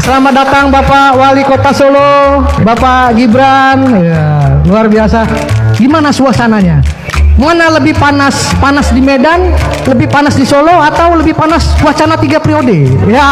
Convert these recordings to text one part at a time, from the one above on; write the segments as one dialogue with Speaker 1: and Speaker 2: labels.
Speaker 1: Selamat datang Bapak Wali Kota Solo, Bapak Gibran. Ya, luar biasa. Gimana suasananya? Mana lebih panas? Panas di Medan, lebih panas di Solo, atau lebih panas wacana 3 periode? Ya.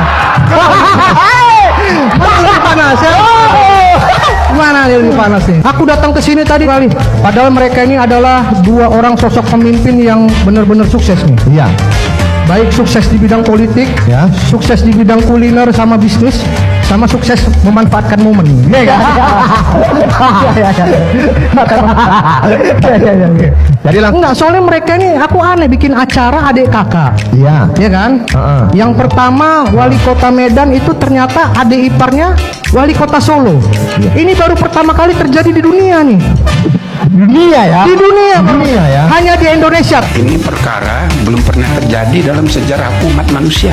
Speaker 1: Mana lebih panas ya? Mana yang lebih panas nih? Aku datang ke sini tadi kali. Padahal mereka ini adalah 2 orang sosok pemimpin yang benar-benar sukses nih.
Speaker 2: Iya.
Speaker 1: Baik sukses di bidang politik,
Speaker 2: Ya.
Speaker 1: sukses di bidang kuliner sama bisnis, sama sukses memanfaatkan momen. Iya kan?
Speaker 2: Jadi
Speaker 1: Enggak, soalnya mereka ini aku aneh bikin acara adik kakak.
Speaker 2: Iya.
Speaker 1: Ya kan? Yang pertama wali kota Medan itu ternyata adik iparnya wali kota Solo. Ini baru pertama kali terjadi di dunia nih.
Speaker 2: Dunia ya.
Speaker 1: Di dunia,
Speaker 2: Dunia ya.
Speaker 1: hanya di Indonesia.
Speaker 3: Ini perkara belum pernah terjadi dalam sejarah umat manusia.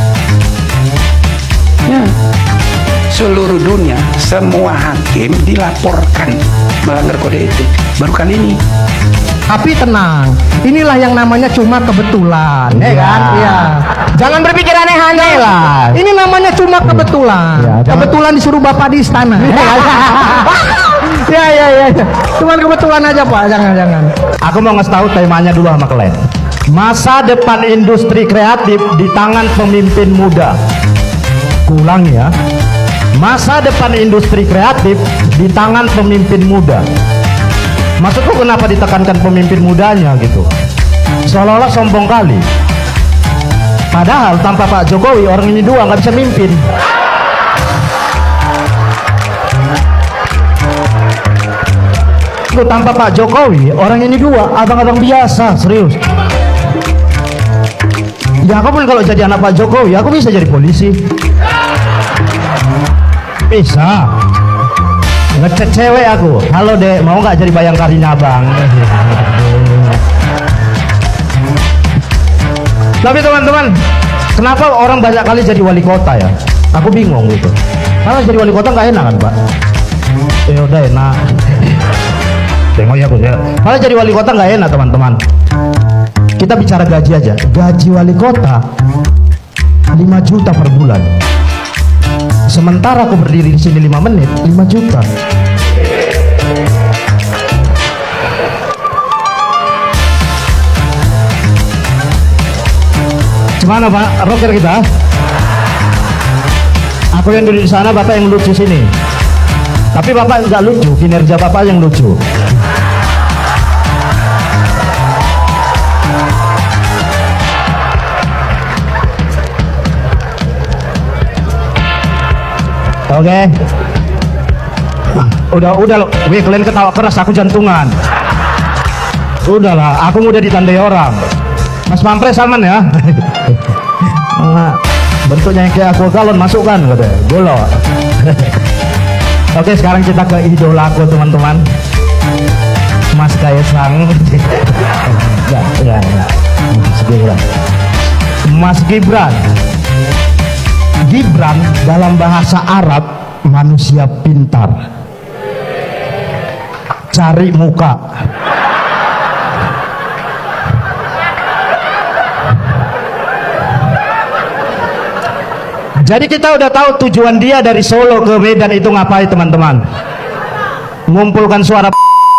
Speaker 3: Ya. Seluruh dunia, semua hakim dilaporkan melanggar kode etik. Baru kali ini.
Speaker 1: Tapi tenang, inilah yang namanya cuma kebetulan, ya kan? Iya.
Speaker 2: Jangan berpikir aneh-aneh lah.
Speaker 1: Ini namanya cuma kebetulan.
Speaker 2: Ya, jangan-
Speaker 1: Kebetulan disuruh Bapak di istana. Ya. Cuman kebetulan aja Pak, jangan.
Speaker 2: Aku mau ngasih tahu temanya dulu sama kalian. Masa depan industri kreatif di tangan pemimpin muda. Kuulangi ya. Masa depan industri kreatif di tangan pemimpin muda. Maksudku kenapa ditekankan pemimpin mudanya gitu? Seolah-olah sombong kali. Padahal tanpa Pak Jokowi orang ini 2 nggak bisa mimpin. Tanpa Pak Jokowi orang ini 2 abang-abang biasa, serius. Ya aku pun kalau jadi anak Pak Jokowi aku bisa jadi polisi, bisa ngecek cewek aku. Halo dek, mau nggak jadi bayangkarinya abang? Tapi teman-teman, kenapa orang banyak kali jadi wali kota ya? Aku bingung gitu. Karena jadi wali kota nggak enak kan Pak? Ya udah enak. Tengok ya aku ya. Kalau jadi wali kota nggak enak teman-teman. Kita bicara gaji aja. Gaji wali kota 5 juta per bulan. Sementara aku berdiri di sini 5 menit, 5 juta. Gimana Pak? Rocker kita? Aku yang duduk di sana, Bapak yang lucu sini. Tapi Bapak nggak lucu, kinerja Bapak yang lucu. Oke. Udah, wih kalian ketawa keras, aku jantungan. Udahlah, aku mudah ditandai orang. Mas Mampres aman ya? Bentuknya yang kayak aku galon masukkan, katanya. Golo. Oke, sekarang kita ke idola aku teman-teman, Mas Kaisang. Enggak. Mas Gibran. Gibran dalam bahasa Arab manusia pintar, cari muka. Jadi kita udah tahu tujuan dia dari Solo ke Medan itu ngapain teman-teman? Ngumpulkan suara.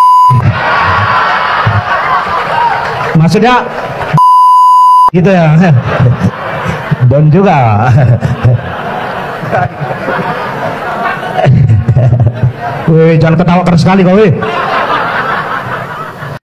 Speaker 2: Maksudnya gitu ya. Don juga. Wih, jangan ketawa keras sekali kau, wih.